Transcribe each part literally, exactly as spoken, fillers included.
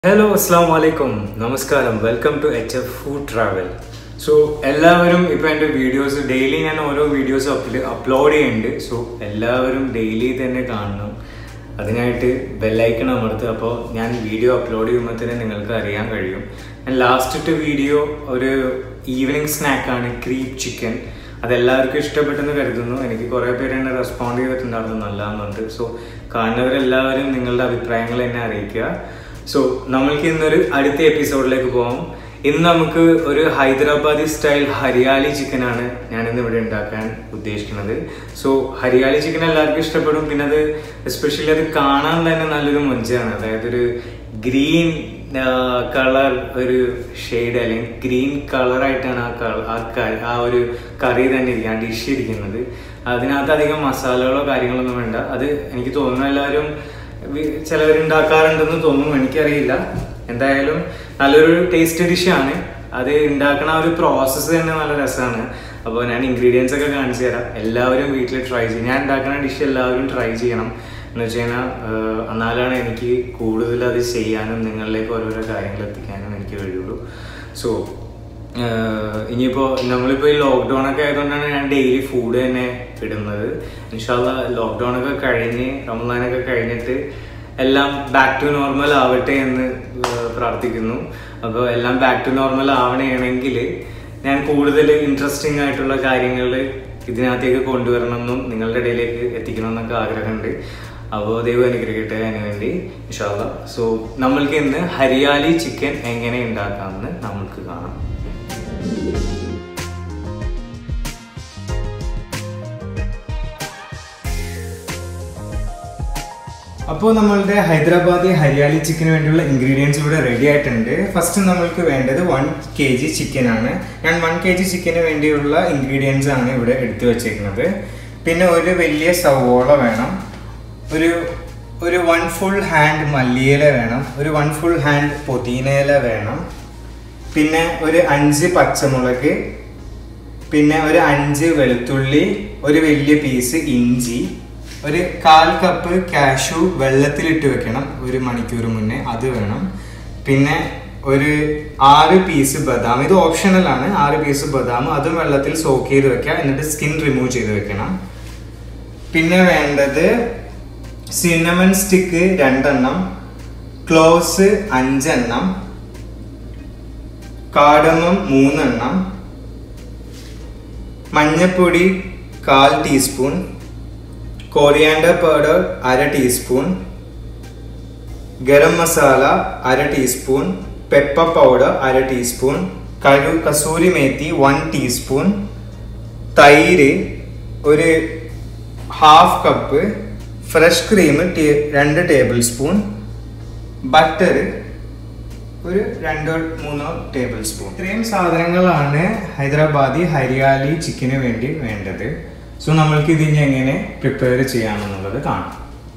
Hello, Assalamu alaikum, Namaskaram, welcome to H F Food Travel. So, എല്ലാവരും ഇപ്പോൾ എൻ്റെ videos daily ഞാൻ ഓരോ വീഡിയോസ് അപ്ലോഡ് ചെയ്യുന്നുണ്ട്. സോ എല്ലാവരും ഡെയിലി തന്നെ കാണണം. അതിനായിട്ട് ബെല്ലൈക്കൺ അമർത്തുക. അപ്പോൾ ഞാൻ വീഡിയോ അപ്ലോഡ് ചെയ്യുമ്പോൾ തന്നെ നിങ്ങൾക്ക് അറിയാൻ കഴിയും. ഞാൻ ലാസ്റ്റത്തെ വീഡിയോ ഒരു ഈവനിങ് സ്നാക്കാണ് ക്രീപ്പ് ചിക്കൻ. അതെല്ലാവർക്കും ഇഷ്ടപ്പെട്ടെന്ന് കരുതുന്നു. എനിക്ക് കുറേ പേര് എന്നെ റെസ്പോണ്ട് ചെയ്തിട്ടുണ്ടായിരുന്നു നല്ലതെന്നുണ്ട്. സോ കാണുന്നവരെല്ലാവരും നിങ്ങളുടെ അഭിപ്രായങ്ങൾ എന്നെ അറിയിക്കുക. സോ നമ്മൾക്ക് ഇന്നൊരു അടുത്ത എപ്പിസോഡിലേക്ക് പോകാം. ഇന്ന് നമുക്ക് ഒരു ഹൈദരാബാദി സ്റ്റൈൽ ഹരിയാലി ചിക്കനാണ് ഞാനിന്ന് ഇവിടെ ഉണ്ടാക്കാൻ ഉദ്ദേശിക്കുന്നത്. സോ ഹരിയാലി ചിക്കൻ എല്ലാവർക്കും ഇഷ്ടപ്പെടും. പിന്നെ അത് എസ്പെഷ്യലി അത് കാണാൻ തന്നെ നല്ലൊരു മൊഞ്ചാണ്. അതായത് ഒരു ഗ്രീൻ കളർ ഒരു ഷെയ്ഡ് അല്ലെങ്കിൽ ഗ്രീൻ കളറായിട്ടാണ് ആ ആ ഒരു കറി തന്നെ ഇരിക്കുക, ആ ഡിഷ് ഇരിക്കുന്നത്. അതിനകത്ത് അധികം മസാലകളോ കാര്യങ്ങളൊന്നും വേണ്ട. അത് എനിക്ക് തോന്നുന്നു എല്ലാവരും ചിലവരുണ്ടാക്കാറുണ്ടെന്ന് തോന്നുന്നു, എനിക്കറിയില്ല. എന്തായാലും നല്ലൊരു ടേസ്റ്റ് ഡിഷാണ്. അത് ഉണ്ടാക്കുന്ന ഒരു പ്രോസസ്സ് തന്നെ നല്ല രസമാണ്. അപ്പോൾ ഞാൻ ഇൻഗ്രീഡിയൻസ് ഒക്കെ കാണിച്ചു തരാം. എല്ലാവരും വീട്ടിൽ ട്രൈ ചെയ്യും. ഞാൻ ഉണ്ടാക്കുന്ന ഡിഷ് എല്ലാവരും ട്രൈ ചെയ്യണം. എന്ന് വെച്ച് കഴിഞ്ഞാൽ എന്നാലാണ് എനിക്ക് കൂടുതൽ അത് ചെയ്യാനും നിങ്ങളിലേക്ക് ഓരോരോ കാര്യങ്ങൾ എത്തിക്കാനും എനിക്ക് കഴിയുള്ളൂ. സോ ഇനിയിപ്പോൾ നമ്മളിപ്പോൾ ഈ ലോക്ക്ഡൗൺ ഒക്കെ ആയതുകൊണ്ടാണ് ഞാൻ ഡെയിലി ഫുഡ് തന്നെ ഇടുന്നത്. ഇൻഷാ അല്ലാഹ് ലോക്ക്ഡൗൺ ഒക്കെ കഴിഞ്ഞ് റമദാനൊക്കെ കഴിഞ്ഞിട്ട് എല്ലാം ബാക്ക് ടു നോർമൽ ആവട്ടെ എന്ന് പ്രാർത്ഥിക്കുന്നു. അപ്പോൾ എല്ലാം ബാക്ക് ടു നോർമൽ ആവണമെങ്കിൽ ഞാൻ കൂടുതൽ ഇൻട്രസ്റ്റിംഗ് ആയിട്ടുള്ള കാര്യങ്ങൾ ഇതിനകത്തേക്ക് കൊണ്ടുവരണമെന്നും നിങ്ങളുടെ ഇടയിലേക്ക് എത്തിക്കണമെന്നൊക്കെ ആഗ്രഹമുണ്ട്. അപ്പോൾ ദൈവം അനുഗ്രഹിക്കട്ടെ അതിന് വേണ്ടി ഇൻഷാ അല്ലാഹ്. സോ നമ്മൾക്ക് ഇന്ന് ഹരിയാലി ചിക്കൻ എങ്ങനെ ഉണ്ടാക്കാമെന്ന് നമുക്ക് കാണാം. അപ്പോൾ നമ്മളുടെ ഹൈദരാബാദി ഹരിയാലി ചിക്കന് വേണ്ടിയുള്ള ഇൻഗ്രീഡിയൻസ് ഇവിടെ റെഡി ആയിട്ടുണ്ട്. ഫസ്റ്റ് നമ്മൾക്ക് വേണ്ടത് വൺ കെ ജി ചിക്കനാണ്. ഞാൻ വൺ കെ ജി ചിക്കന് വേണ്ടിയുള്ള ഇൻഗ്രീഡിയൻസ് ആണ് ഇവിടെ എടുത്തു വച്ചേക്കുന്നത്. പിന്നെ ഒരു വലിയ സവോള വേണം, ഒരു ഒരു വൺ ഫുൾ ഹാൻഡ് മല്ലിയില വേണം, ഒരു വൺ ഫുൾ ഹാൻഡ് പുതിനയില വേണം, പിന്നെ ഒരു അഞ്ച് പച്ചമുളക്, പിന്നെ ഒരു അഞ്ച് വെളുത്തുള്ളി, ഒരു വലിയ പീസ് ഇഞ്ചി, ഒരു കാൽ കപ്പ് കാഷ്യൂ വെള്ളത്തിലിട്ട് വെക്കണം ഒരു മണിക്കൂർ മുന്നേ, അത് വേണം. പിന്നെ ഒരു ആറ് പീസ് ബദാം, ഇത് ഓപ്ഷണലാണ്. ആറ് പീസ് ബദാം അതും വെള്ളത്തിൽ സോക്ക് ചെയ്ത് വെക്കുക, എന്നിട്ട് സ്കിൻ റിമൂവ് ചെയ്ത് വെക്കണം. പിന്നെ വേണ്ടത് സിന്നമൺ സ്റ്റിക്ക് രണ്ടെണ്ണം, ക്ലോവ്സ് അഞ്ചെണ്ണം, കാർഡമം മൂന്നെണ്ണം, മഞ്ഞപ്പൊടി കാൽ ടീസ്പൂൺ, കോറിയാൻഡർ പൗഡർ അര ടീസ്പൂൺ, ഗരം മസാല അര ടീസ്പൂൺ, പെപ്പർ പൗഡർ അര ടീസ്പൂൺ, കരു കസൂരി മേത്തി വൺ ടീസ്പൂൺ, തൈര് ഒരു ഹാഫ് കപ്പ്, ഫ്രഷ് ക്രീം രണ്ട് ടേബിൾ സ്പൂൺ, ബട്ടർ ഒരു രണ്ടോ മൂന്നോ ടേബിൾ സ്പൂൺ. ഇത്രയും സാധനങ്ങളാണ് ഹൈദരാബാദി ഹരിയാലി ചിക്കന് വേണ്ടി വേണ്ടത്. സോ നമ്മൾക്ക് ഇതിന് എങ്ങനെ പ്രിപ്പയർ ചെയ്യാമെന്നുള്ളത് കാണാം.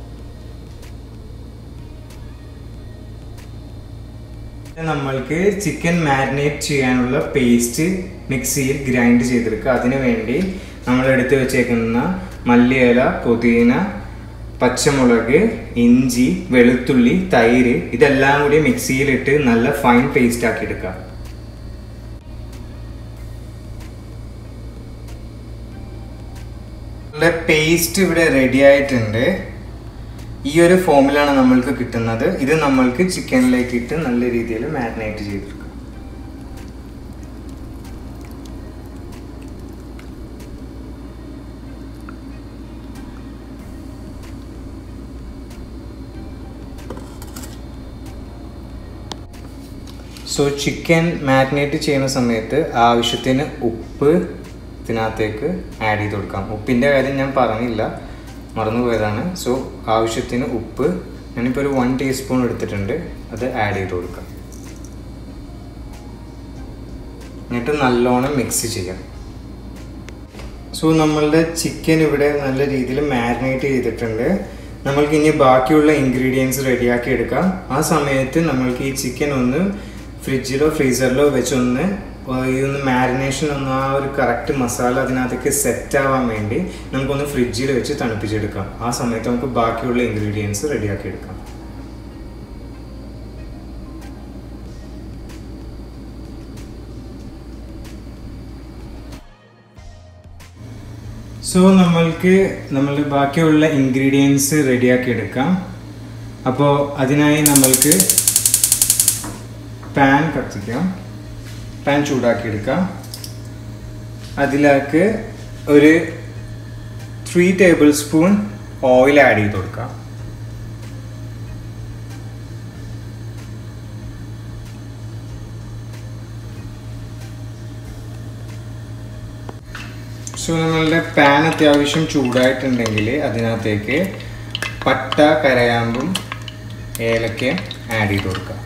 നമ്മൾക്ക് ചിക്കൻ മാരിനേറ്റ് ചെയ്യാനുള്ള പേസ്റ്റ് മിക്സിയിൽ ഗ്രൈൻഡ് ചെയ്തെടുക്കുക. അതിനു വേണ്ടി നമ്മൾ എടുത്തു വെച്ചേക്കുന്ന മല്ലിയില, പുതിന, പച്ചമുളക്, ഇഞ്ചി, വെളുത്തുള്ളി, തൈര് ഇതെല്ലാം കൂടി മിക്സിയിലിട്ട് നല്ല ഫൈൻ പേസ്റ്റ് ആക്കി എടുക്കുക. പേസ്റ്റ് ഇവിടെ റെഡി ആയിട്ടുണ്ട്. ഈ ഒരു ഫോമിലാണ് നമ്മൾക്ക് കിട്ടുന്നത്. ഇത് നമ്മൾക്ക് ചിക്കനിലേക്ക് ഇട്ട് നല്ല രീതിയിൽ മാരിനേറ്റ് ചെയ്തെടുക്കാം. സോ ചിക്കൻ മാരിനേറ്റ് ചെയ്യുന്ന സമയത്ത് ആവശ്യത്തിന് ഉപ്പ് ഇതിനകത്തേക്ക് ആഡ് ചെയ്ത് കൊടുക്കാം. ഉപ്പിൻ്റെ കാര്യം ഞാൻ പറഞ്ഞില്ല, മറന്നുപോയതാണ്. സോ ആവശ്യത്തിന് ഉപ്പ് ഞാനിപ്പോൾ ഒരു വൺ ടീസ്പൂൺ എടുത്തിട്ടുണ്ട്, അത് ആഡ് ചെയ്ത് കൊടുക്കാം. എന്നിട്ട് നല്ലോണം മിക്സ് ചെയ്യാം. സോ നമ്മളുടെ ചിക്കൻ ഇവിടെ നല്ല രീതിയിൽ മാരിനേറ്റ് ചെയ്തിട്ടുണ്ട്. നമ്മൾക്ക് ഇനി ബാക്കിയുള്ള ഇൻഗ്രീഡിയൻസ് റെഡിയാക്കി എടുക്കാം. ആ സമയത്ത് നമ്മൾക്ക് ഈ ചിക്കൻ ഒന്ന് ഫ്രിഡ്ജിലോ ഫ്രീസറിലോ വെച്ചൊന്ന് ഈ ഒന്ന് മാരിനേഷൻ ഒന്ന് ആ ഒരു കറക്റ്റ് മസാല അതിനകത്തേക്ക് സെറ്റ് ആവാൻ വേണ്ടി നമുക്കൊന്ന് ഫ്രിഡ്ജിൽ വെച്ച് തണുപ്പിച്ചെടുക്കാം. ആ സമയത്ത് നമുക്ക് ബാക്കിയുള്ള ഇൻഗ്രീഡിയൻസ് റെഡിയാക്കി എടുക്കാം. സോ നമ്മൾക്ക് നമ്മൾ ബാക്കിയുള്ള ഇൻഗ്രീഡിയൻസ് റെഡിയാക്കി എടുക്കാം. അപ്പോൾ അതിനായി നമ്മൾക്ക് പാൻ കത്തിക്കാം, പാൻ ചൂടാക്കി എടുക്കാം. അതിലേക്ക് ഒരു three tablespoon oil add ചെയ്ത് കൊടുക്കാം. സോ നമ്മളുടെ പാൻ അത്യാവശ്യം ചൂടായിട്ടുണ്ടെങ്കിൽ അതിനകത്തേക്ക് പട്ട, കരയാമ്പും ഏലക്കയും ആഡ് ചെയ്ത് കൊടുക്കാം.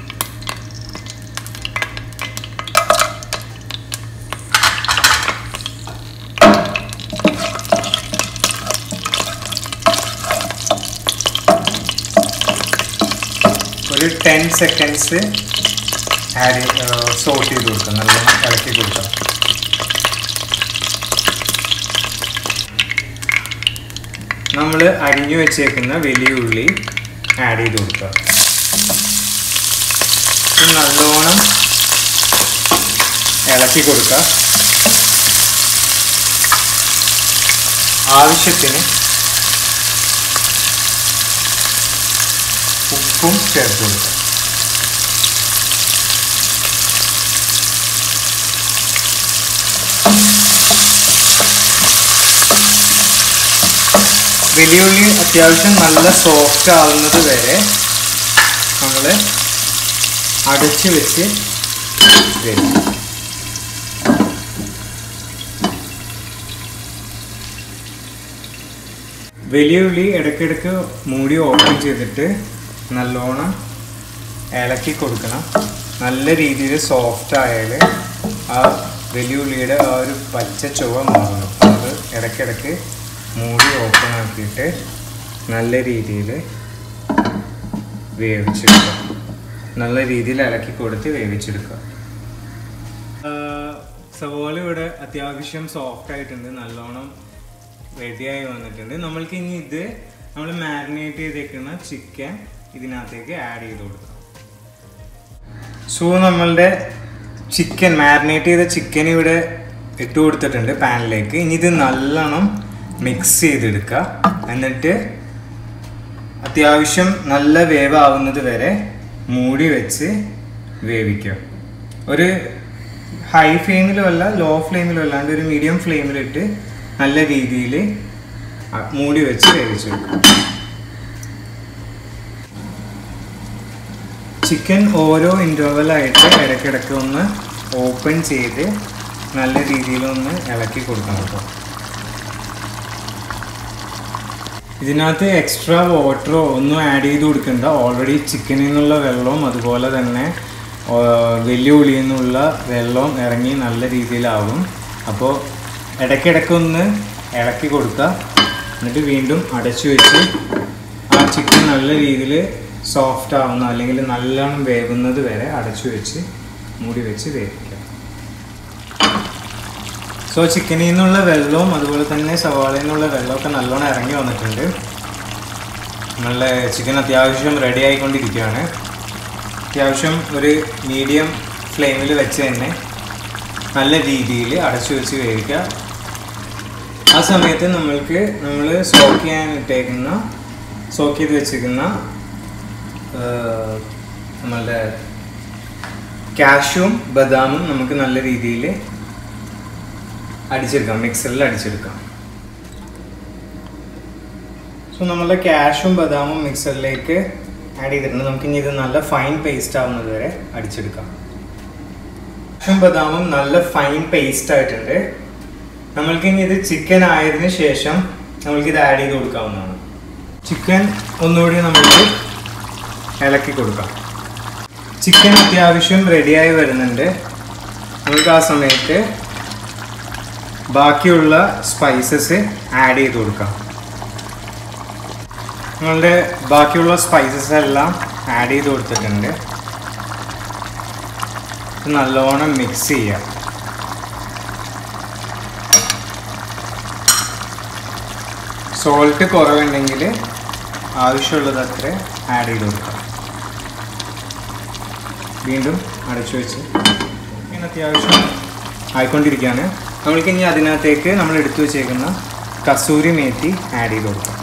ഒരു ടെൻ സെക്കൻഡ്സ് ആഡ് സോട്ട് ചെയ്ത് കൊടുക്കാം, നല്ലോണം ഇളക്കി കൊടുക്കാം. നമ്മൾ അരിഞ്ഞു വെച്ചേക്കുന്ന വലിയ ഉള്ളി ആഡ് ചെയ്ത് കൊടുക്കുക. നല്ലോണം ഇളക്കി കൊടുക്കുക. ആവശ്യത്തിന് ഉപ്പും ചേർത്ത് കൊടുക്കുക. വലിയ ഉള്ളി അത്യാവശ്യം നല്ല സോഫ്റ്റ് ആവുന്നത് വരെ നമ്മൾ അടച്ചു വെച്ച് വേവിക്കും. വലിയ ഉള്ളി ഇടയ്ക്കിടയ്ക്ക് മൂടി ഓപ്പൺ ചെയ്തിട്ട് നല്ലോണം ഇളക്കി കൊടുക്കണം. നല്ല രീതിയിൽ സോഫ്റ്റ് ആയാൽ ആ വലിയ ഉള്ളിയുടെ ആ ഒരു പച്ച ചുവ മാറണം. അത് ഇടയ്ക്കിടയ്ക്ക് മൂടി ഓപ്പൺ ആക്കിയിട്ട് നല്ല രീതിയിൽ വേവിച്ചെടുക്കുക. നല്ല രീതിയിൽ ഇളക്കി കൊടുത്ത് വേവിച്ചെടുക്കുക. സവോള ഇവിടെ അത്യാവശ്യം സോഫ്റ്റ് ആയിട്ടുണ്ട്, നല്ലോണം റെഡിയായി വന്നിട്ടുണ്ട്. നമ്മൾക്ക് ഇനി ഇത് നമ്മൾ മാരിനേറ്റ് ചെയ്തേക്കുന്ന ചിക്കൻ ഇതിനകത്തേക്ക് ആഡ് ചെയ്ത് കൊടുക്കാം. സോ നമ്മളുടെ ചിക്കൻ മാരിനേറ്റ് ചെയ്ത ചിക്കൻ ഇവിടെ ഇട്ട് കൊടുത്തിട്ടുണ്ട് പാനിലേക്ക്. ഇനി ഇത് നല്ലോണം മിക്സ് ചെയ്തെടുക്കുക. എന്നിട്ട് അത്യാവശ്യം നല്ല വേവാവുന്നത് വരെ മൂടി വെച്ച് വേവിക്കുക. ഒരു ഹൈ ഫ്ലെയിമിലും അല്ല ലോ ഫ്ലെയിമിലും അല്ലാണ്ട് ഒരു മീഡിയം ഫ്ലെയിമിലിട്ട് നല്ല രീതിയിൽ മൂടി വെച്ച് വേവിച്ചെടുക്കുക. ചിക്കൻ ഓരോ ഇൻ്റർവെലായിട്ട് ഇടയ്ക്കിടയ്ക്ക് ഒന്ന് ഓപ്പൺ ചെയ്ത് നല്ല രീതിയിലൊന്ന് ഇളക്കി കൊടുക്കണം കേട്ടോ. ഇതിനകത്ത് എക്സ്ട്രാ വാട്ടറോ ഒന്നും ആഡ് ചെയ്ത് കൊടുക്കണ്ട. ഓൾറെഡി ചിക്കനിൽ നിന്നുള്ള വെള്ളവും അതുപോലെ തന്നെ വലിയ ഉള്ളിയിൽ നിന്നുള്ള വെള്ളവും ഇറങ്ങി നല്ല രീതിയിലാവും. അപ്പോൾ ഇടയ്ക്കിടയ്ക്കൊന്ന് ഇളക്കി കൊടുക്കുക. എന്നിട്ട് വീണ്ടും അടച്ചു വെച്ച് ആ ചിക്കൻ നല്ല രീതിയിൽ സോഫ്റ്റ് ആവുന്ന അല്ലെങ്കിൽ നല്ലോണം വേവുന്നത് വരെ അടച്ചു വെച്ച് മൂടി വെച്ച് വേവിക്കുക. സോ ചിക്കനിൽ നിന്നുള്ള വെള്ളവും അതുപോലെ തന്നെ സവാളയിൽ നിന്നുള്ള വെള്ളമൊക്കെ നല്ലോണം ഇറങ്ങി വന്നിട്ടുണ്ട്. നല്ല ചിക്കൻ അത്യാവശ്യം റെഡി ആയിക്കൊണ്ടിരിക്കുകയാണ്. അത്യാവശ്യം ഒരു മീഡിയം ഫ്ലെയിമിൽ വെച്ച് തന്നെ നല്ല രീതിയിൽ അടച്ചു വെച്ച് വേവിക്കുക. ആ സമയത്ത് നമ്മൾക്ക് നമ്മൾ സോക്ക് ചെയ്യാൻ ഇട്ടേക്കുന്ന സോക്ക് ചെയ്ത് വെച്ചിരിക്കുന്ന നമ്മളുടെ കാഷ്യൂം ബദാമും നമുക്ക് നല്ല രീതിയിൽ അടിച്ചെടുക്കാം, മിക്സറിൽ അടിച്ചെടുക്കാം. സോ നമ്മളുടെ കാഷ്യൂം ബദാമും മിക്സറിലേക്ക് ആഡ് ചെയ്തിട്ടുണ്ട്. നമുക്കിനി ഇത് നല്ല ഫൈൻ പേസ്റ്റ് ആവുന്നത് വരെ അടിച്ചെടുക്കാം. കാഷ്യൂം ബദാമും നല്ല ഫൈൻ പേസ്റ്റ് ആയിട്ടുണ്ട്. നമ്മൾക്കിനി ഇത് ചിക്കൻ ആയതിനു ശേഷം നമ്മൾക്കിത് ആഡ് ചെയ്ത് കൊടുക്കാവുന്നതാണ്. ചിക്കൻ ഒന്നുകൂടി നമുക്ക് ഇളക്കി കൊടുക്കാം. ചിക്കൻ അത്യാവശ്യം റെഡിയായി വരുന്നുണ്ട്. നമുക്ക് ആ സമയത്ത് ബാക്കിയുള്ള സ്പൈസസ് ആഡ് ചെയ്ത് കൊടുക്കാം. നമ്മളുടെ ബാക്കിയുള്ള സ്പൈസസ് എല്ലാം ആഡ് ചെയ്ത് കൊടുത്തിട്ടുണ്ട്. നല്ലോണം മിക്സ് ചെയ്യാം. സോൾട്ട് കുറവുണ്ടെങ്കിൽ ആവശ്യമുള്ളത് അത്ര ആഡ് ചെയ്ത് കൊടുക്കാം. വീണ്ടും അടച്ചു വെച്ച് ഇങ്ങനെ അത്യാവശ്യം ആയിക്കൊണ്ടിരിക്കുകയാണ്. നമ്മൾക്കിനി അതിനകത്തേക്ക് നമ്മൾ എടുത്തു വെച്ചേക്കുന്ന കസൂരി മേത്തി ആഡ് ചെയ്ത് കൊടുക്കാം.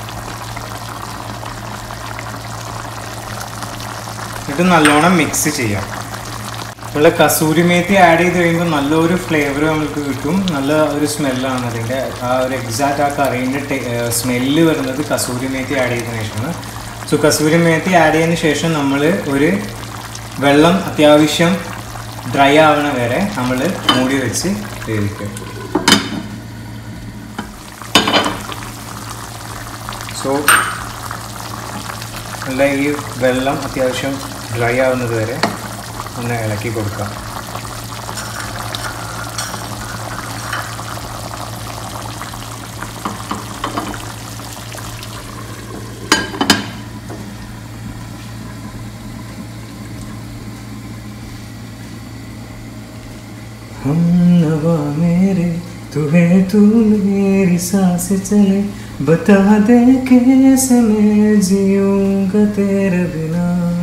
എന്നിട്ട് നല്ലോണം മിക്സ് ചെയ്യാം. നമ്മൾ കസൂരി മേത്തി ആഡ് ചെയ്ത് കഴിയുമ്പോൾ നല്ലൊരു ഫ്ലേവർ നമുക്ക് കിട്ടും. നല്ല ഒരു സ്മെല്ലാണ് അതിൻ്റെ. ആ ഒരു എക്സാക്റ്റ് ആ കറീൻ്റെ സ്മെല്ല് വരുന്നത് കസൂരി മേത്തി ആഡ് ചെയ്തതിന് ശേഷമാണ്. സോ കസൂരി മേത്തി ആഡ് ചെയ്തതിന് ശേഷം നമ്മൾ ഒരു വെള്ളം അത്യാവശ്യം ഡ്രൈ ആവണ വരെ നമ്മൾ മൂടി വെച്ച് വേവിക്കുക. സോ നല്ല ഈ വെള്ളം അത്യാവശ്യം ഡ്രൈ ആവുന്നത് വരെ ഒന്ന് ഇളക്കി കൊടുക്കാം. हम नवा मेरे तुम्हें तू मेरी सांस चले बता दे कैसे मैं जीऊंगा तेरे बिना.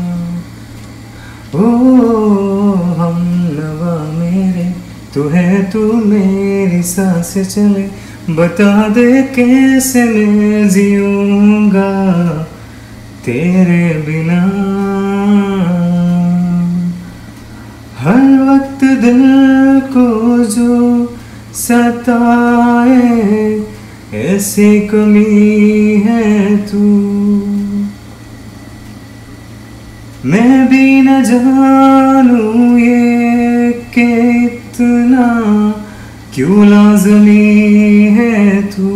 ओ हम नवा मेरे तू है तू मेरी सांस चले बता दे कैसे मैं जीऊंगा तेरे बिना. हर वक्त दिल को जो सताए ऐसी कमी है तू. मैं भी न जानूं ये कि इतना क्यों लाज़मी है तू.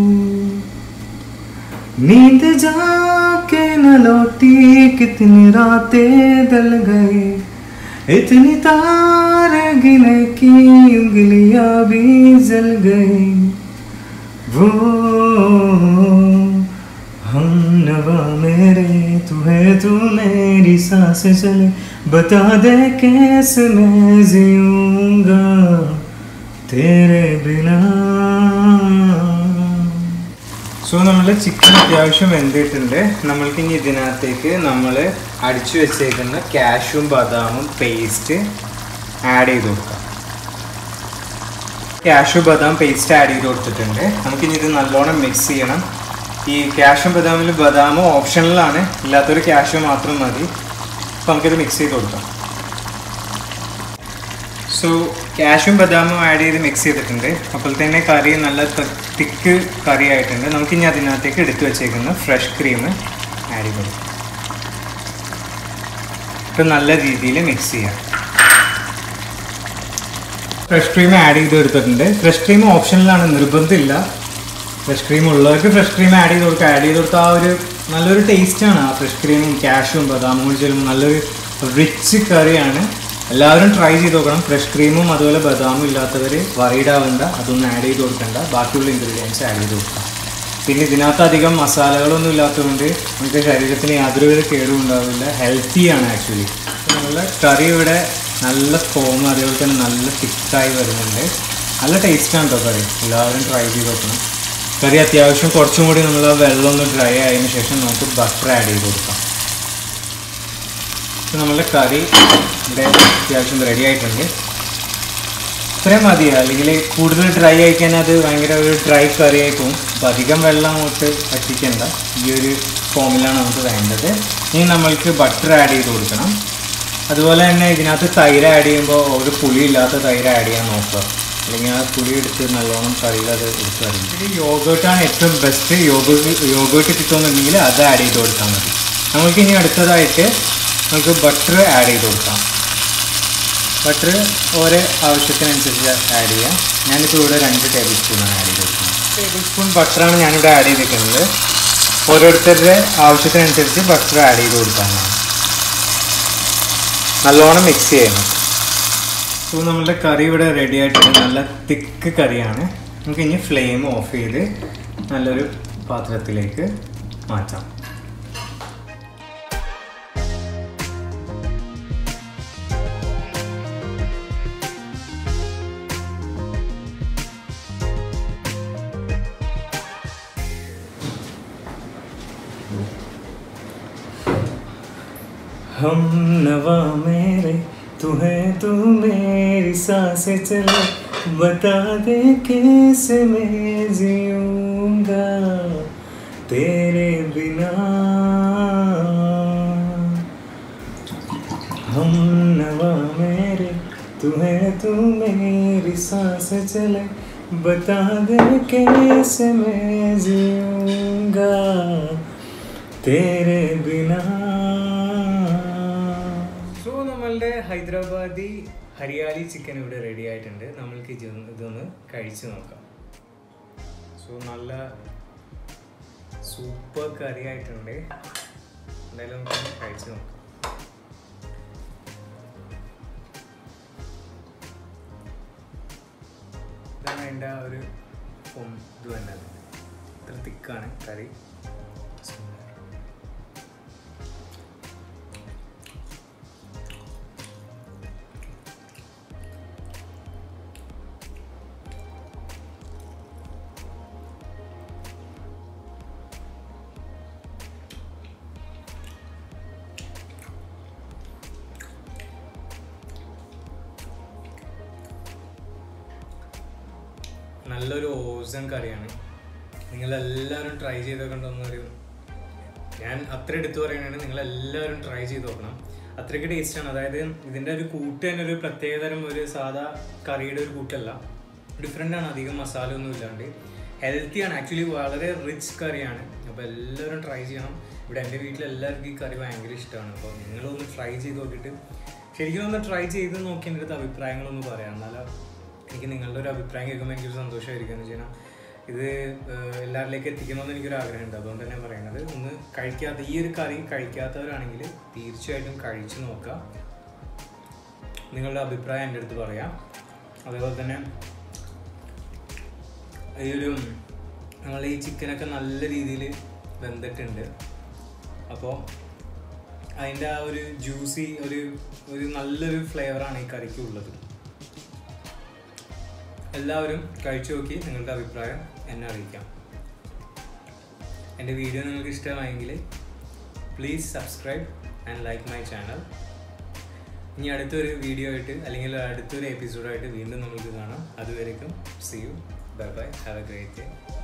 नींद जाके न लौटी कितनी रातें दल गई इतनी तारे गिने की उंगलियां भी जल गई. वो हम नवा मेरे तू है तू मेरी सांस चले बता दे कैसे मैं जीऊंगा तेरे बिना. സോ നമ്മൾ ചിക്കൻ അത്യാവശ്യം വെന്തിട്ടുണ്ട്. നമ്മൾക്ക് ഇനി ഇതിനകത്തേക്ക് നമ്മൾ അടിച്ചു വെച്ചേക്കുന്ന കാഷ്യൂം ബദാമും പേസ്റ്റ് ആഡ് ചെയ്ത് കൊടുക്കാം. കാഷ്യൂ ബദാം പേസ്റ്റ് ആഡ് ചെയ്ത് കൊടുത്തിട്ടുണ്ട്. നമുക്കിനി ഇത് നല്ലോണം മിക്സ് ചെയ്യണം. ഈ കാഷ്യൂ ബദാമിൽ ബദാം ഓപ്ഷണലാണ്, ഇല്ലാത്തൊരു കാഷ്യൂ മാത്രം മതി. അപ്പോൾ നമുക്കിത് മിക്സ് ചെയ്ത് കൊടുക്കാം. സോ കാഷ്യൂം ബദാമും ആഡ് ചെയ്ത് മിക്സ് ചെയ്തിട്ടുണ്ട്. അപ്പോൾ തന്നെ കറി നല്ല തിക്ക് കറി ആയിട്ടുണ്ട്. നമുക്കിനി അതിനകത്തേക്ക് എടുത്തു വെച്ചേക്കുന്ന ഫ്രഷ് ക്രീം ആഡ് ചെയ്ത് കൊടുക്കാം. ഇപ്പം നല്ല രീതിയിൽ മിക്സ് ചെയ്യാം. ഫ്രഷ് ക്രീം ആഡ് ചെയ്ത് എടുത്തിട്ടുണ്ട്. ഫ്രഷ് ക്രീം ഓപ്ഷനിലാണ്, നിർബന്ധമില്ല. ഫ്രഷ് ക്രീം ഉള്ളവർക്ക് ഫ്രഷ് ക്രീം ആഡ് ചെയ്ത് കൊടുക്കുക. ആഡ് ചെയ്ത് കൊടുത്താൽ ആ ഒരു നല്ലൊരു ടേസ്റ്റാണ്. ആ ഫ്രഷ് ക്രീമും കാഷ്യൂം ബദാമും കൂടി ചേരുമ്പോൾ നല്ലൊരു റിച്ച് കറിയാണ്. എല്ലാവരും ട്രൈ ചെയ്ത് നോക്കണം. ഫ്രഷ് ക്രീമും അതുപോലെ ബദാമും ഇല്ലാത്തവർ വറീഡ് ആവേണ്ട, അതൊന്നും ആഡ് ചെയ്ത് കൊടുക്കേണ്ട. ബാക്കിയുള്ള ഇൻഗ്രീഡിയൻസ് ആഡ് ചെയ്ത് കൊടുക്കാം. പിന്നെ ഇതിനകത്ത് അധികം മസാലകളൊന്നും ഇല്ലാത്തതുകൊണ്ട് നമുക്ക് ശരീരത്തിന് യാതൊരുവിധ കേടും ഉണ്ടാവില്ല. ഹെൽത്തിയാണ് ആക്ച്വലി. നമ്മളുടെ കറി ഇവിടെ നല്ല ഫോം അതേപോലെ തന്നെ നല്ല തിക്കായി വരുന്നുണ്ട്. നല്ല ടേസ്റ്റാണ് കേട്ടോ കറി. എല്ലാവരും ട്രൈ ചെയ്ത് നോക്കണം. കറി അത്യാവശ്യം കുറച്ചും കൂടി നമ്മൾ ആ വെള്ളം ഒന്ന് ഡ്രൈ ആയതിനു ശേഷം നമുക്ക് ബട്ടർ ആഡ് ചെയ്ത് കൊടുക്കാം. നമ്മളുടെ കറി ഇവിടെ അത്യാവശ്യം റെഡി ആയിട്ടുണ്ട്. ഇത്രയും മതി. അല്ലെങ്കിൽ കൂടുതൽ ഡ്രൈ ആയിക്കാൻ അത് ഭയങ്കര ഒരു ഡ്രൈ കറി ആയി പോകും. അപ്പോൾ അധികം വെള്ളം അങ്ങോട്ട് വറ്റിക്കേണ്ട. ഈ ഒരു ഫോമിലാണ് നമുക്ക് വേണ്ടത്. ഇനി നമ്മൾക്ക് ബട്ടർ ആഡ് ചെയ്ത് കൊടുക്കണം. അതുപോലെ തന്നെ ഇതിനകത്ത് തൈര് ആഡ് ചെയ്യുമ്പോൾ ഒരു പുളി ഇല്ലാത്ത തൈര് ആഡ് ചെയ്യാൻ നോക്കുക. അല്ലെങ്കിൽ ആ പുളി എടുത്ത് നല്ലോണം കറിയിൽ അത് എടുത്ത് വരും. ഇത് യോഗേർട്ടാണ് ഏറ്റവും ബെസ്റ്റ്. യോഗേർട്ട് യോഗേർട്ട് കിട്ടുമെന്നുണ്ടെങ്കിൽ അത് ആഡ് ചെയ്ത് കൊടുത്താൽ മതി. നമുക്ക് ഇനി അടുത്തതായിട്ട് നമുക്ക് ബട്ടർ ആഡ് ചെയ്ത് കൊടുക്കാം. ബട്ടർ ഓരോ ആവശ്യത്തിനനുസരിച്ച് ആഡ് ചെയ്യാം. ഞാനിപ്പോൾ ഇവിടെ രണ്ട് ടേബിൾ സ്പൂണാണ് ആഡ് ചെയ്ത് കൊടുക്കുന്നത്. ടേബിൾ സ്പൂൺ ബട്ടറാണ് ഞാനിവിടെ ആഡ് ചെയ്തിരിക്കുന്നത്. ഓരോരുത്തരുടെ ആവശ്യത്തിനനുസരിച്ച് ബട്ടർ ആഡ് ചെയ്ത് കൊടുക്കാനാണ്. നല്ലോണം മിക്സ് ചെയ്യണം. സോ നമ്മളുടെ കറി ഇവിടെ റെഡി ആയിട്ടുണ്ട്. നല്ല തിക്ക് കറിയാണ്. നമുക്ക് ഇനി ഫ്ലെയിം ഓഫ് ചെയ്ത് നല്ലൊരു പാത്രത്തിലേക്ക് മാറ്റാം. हम नवा मेरे तू है तू मेरी सांसें चले बता दे कैसे मैं जीऊं जीऊंगा तेरे बिना हम नवा मेरे तू है तू मेरी सांस चले बता दे कैसे मैं जीऊंगा तेरे बिना. സോ നമ്മളുടെ ഹൈദരാബാദി ഹരിയാലി ചിക്കൻ ഇവിടെ റെഡി ആയിട്ടുണ്ട്. നമ്മൾക്ക് ഇതൊന്ന് കഴിച്ച് നോക്കാം. സോ നല്ല സൂപ്പർ കറി ആയിട്ടുണ്ട്. എന്തായാലും നമുക്ക് കഴിച്ച് നോക്കാം. ഇതാണ് അതിൻ്റെ ആ ഒരു ഫോം ഇത് തന്നെ. ഇത്ര തിക്കാണ് കറി. നല്ലൊരു ഓസൺ കറിയാണ്. നിങ്ങളെല്ലാവരും ട്രൈ ചെയ്ത് നോക്കണമെന്ന് പറയും. ഞാൻ അത്ര എടുത്തു പറയുകയാണെങ്കിൽ നിങ്ങളെല്ലാവരും ട്രൈ ചെയ്ത് നോക്കണം. അത്രയ്ക്ക് ടേസ്റ്റാണ്. അതായത് ഇതിൻ്റെ ഒരു കൂട്ട് തന്നെ ഒരു പ്രത്യേകതരം ഒരു സാധാ കറിയുടെ ഒരു കൂട്ടല്ല, ഡിഫറെൻ്റ് ആണ്. അധികം മസാല ഒന്നും ഇല്ലാണ്ട് ഹെൽത്തിയാണ്. ആക്ച്വലി വളരെ റിച്ച് കറിയാണ്. അപ്പോൾ എല്ലാവരും ട്രൈ ചെയ്യണം. ഇവിടെ എൻ്റെ വീട്ടിലെല്ലാവർക്കും ഈ കറി ഭയങ്കര ഇഷ്ടമാണ്. അപ്പോൾ നിങ്ങളൊന്ന് ട്രൈ ചെയ്ത് നോക്കിയിട്ട് ശരിക്കും ഒന്ന് ട്രൈ ചെയ്ത് നോക്കി എൻ്റെ അടുത്ത് അഭിപ്രായങ്ങളൊന്ന് പറയാം. എന്നാലും എനിക്ക് നിങ്ങളുടെ ഒരു അഭിപ്രായം കേൾക്കുമ്പോൾ എനിക്കൊരു സന്തോഷമായിരിക്കും. എന്ന് വെച്ചാൽ ഇത് എല്ലാവരിലേക്ക് എത്തിക്കണമെന്ന് എനിക്കൊരു ആഗ്രഹമുണ്ട്. അതുകൊണ്ട് തന്നെ പറയുന്നത്, ഒന്ന് കഴിക്കാത്ത ഈ ഒരു കറി കഴിക്കാത്തവരാണെങ്കിൽ തീർച്ചയായിട്ടും കഴിച്ച് നോക്കുക. നിങ്ങളുടെ അഭിപ്രായം എൻ്റെ അടുത്ത് പറയാം. അതേപോലെ തന്നെ ഈ ഒരു നമ്മൾ ഈ ചിക്കനൊക്കെ നല്ല രീതിയിൽ വെന്തിട്ടുണ്ട്. അപ്പോൾ അതിൻ്റെ ആ ഒരു ജ്യൂസി ഒരു ഒരു നല്ലൊരു ഫ്ലേവറാണ് ഈ കറിക്കുള്ളത്. എല്ലാവരും കഴിച്ചു നോക്കി നിങ്ങളുടെ അഭിപ്രായം എന്നെ അറിയിക്കാം. എൻ്റെ വീഡിയോ നിങ്ങൾക്ക് ഇഷ്ടമായെങ്കിൽ please subscribe and like my channel. ഇനി അടുത്തൊരു വീഡിയോ ആയിട്ട് അല്ലെങ്കിൽ അടുത്തൊരു എപ്പിസോഡായിട്ട് വീണ്ടും നമുക്ക് കാണാം. അതുവരേക്കും see you, bye bye, have a great day.